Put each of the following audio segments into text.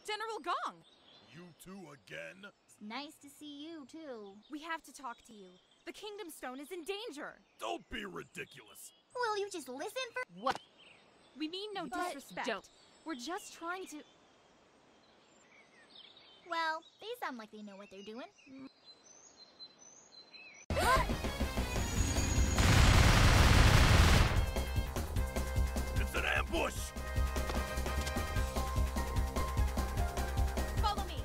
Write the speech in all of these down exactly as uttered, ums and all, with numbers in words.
General Gong! You two again? It's nice to see you, too. We have to talk to you. The Kingdom Stone is in danger. Don't be ridiculous. Will you just listen for— What? We mean no But disrespect. don't. We're just trying to... Well, they sound like they know what they're doing. It's an ambush! Follow me!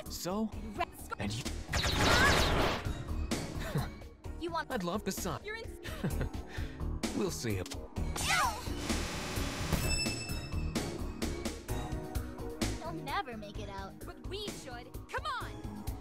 So, and you, You want? I'd love the sun. You're in. We'll see. You'll never make it out. But we should. Come on.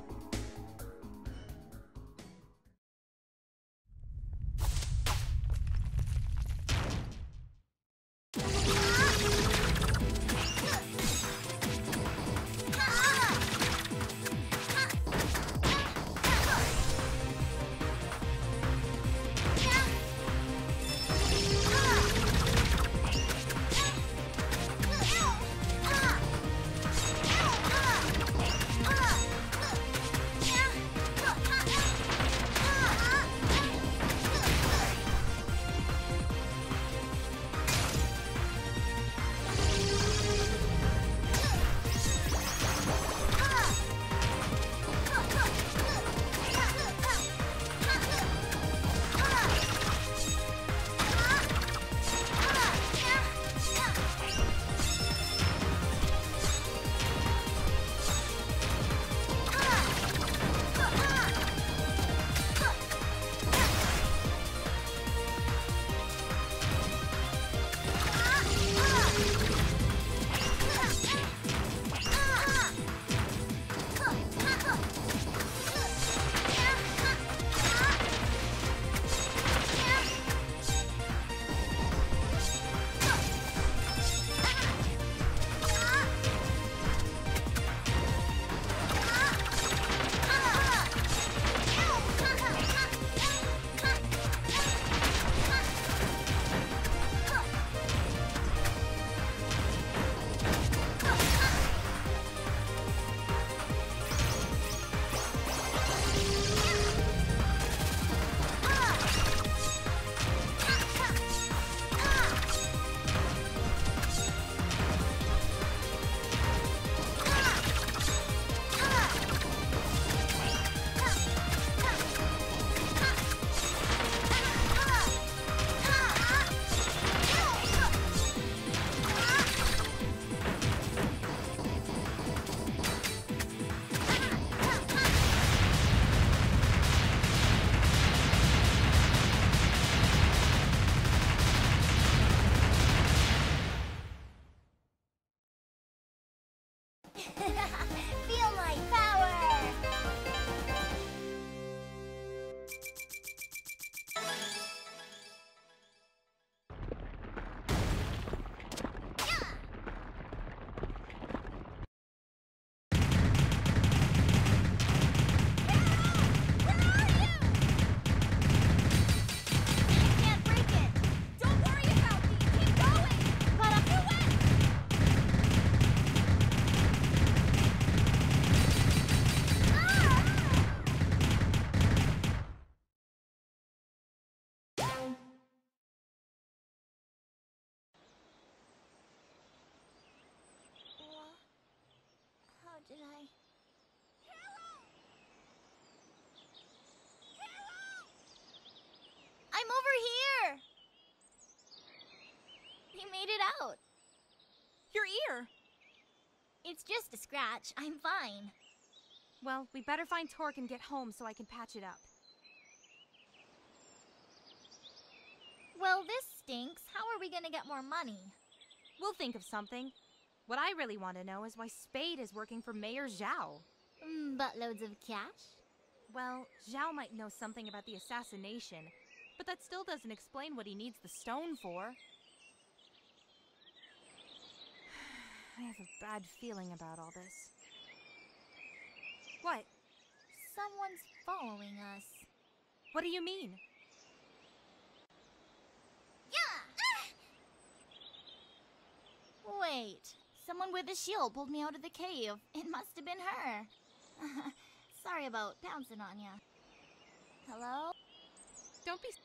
Feel my power! Can't break it! Don't worry about me. Keep going. But I'm You win. How did I? I'm over here! You made it out. Your ear. It's just a scratch. I'm fine. Well, we better find Torque and get home so I can patch it up. Well, this stinks. How are we gonna get more money? We'll think of something. What I really want to know is why Spade is working for Mayor Zhao. Mm, buttloads of cash? Well, Zhao might know something about the assassination, but that still doesn't explain what he needs the stone for. I have a bad feeling about all this. What? Someone's following us. What do you mean? Wait. Someone with a shield pulled me out of the cave. It must have been her. Sorry about pouncing on ya. Hello? Don't be...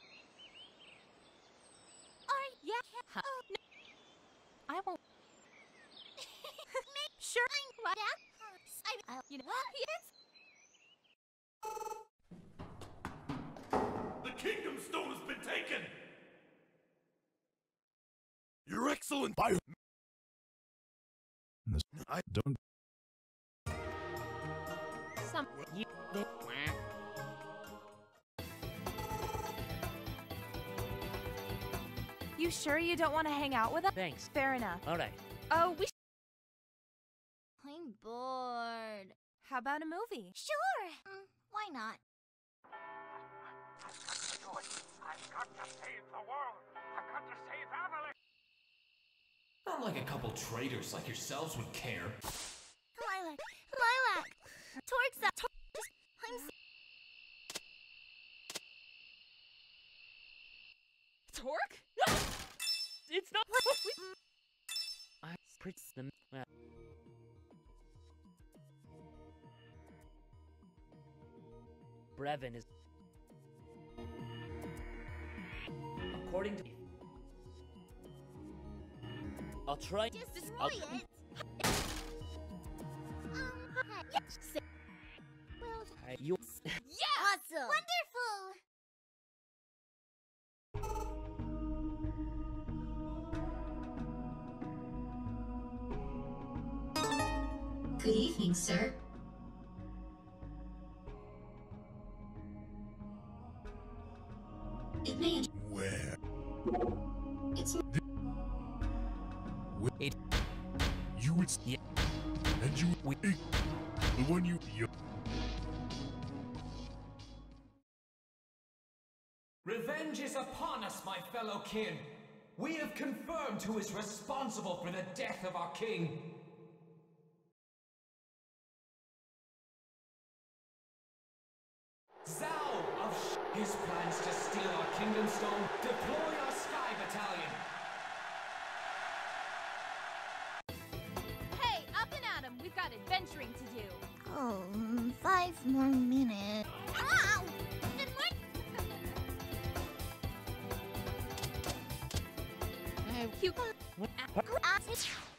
I... Yeah... Huh? Oh, no. I won't... Sure. What? I... You know what? Yes. The Kingdom Stone has been taken! Your excellent bio... I don't. You. They, You sure you don't want to hang out with us? Thanks. Fair enough. All right. Oh, we. I'm bored. How about a movie? Sure. Mm, why not? I've got to save the world. I've got to save Emily. Not like a couple traitors like yourselves would care. Lilac, Lilac, Torque's up. Tor just, I'm. s- Torque? It's not. I pretty them. Well. Brevin is. According to. I'll try. Just destroy I'll, it. um, yes. Well, I, you. yeah, awesome, wonderful. Good evening, sir. It may. Where? It's. It. You it's Yeah. and you We. the one you you. Revenge is upon us, my fellow kin. We have confirmed who is responsible for the death of our king. Zhao of Sh his plans to steal our Kingdom Stone. Deploy our Sky Battalion. Hey, up and at 'em. We've got adventuring to do. Oh, mm, five more minutes. Ow! Then what? You. Ah,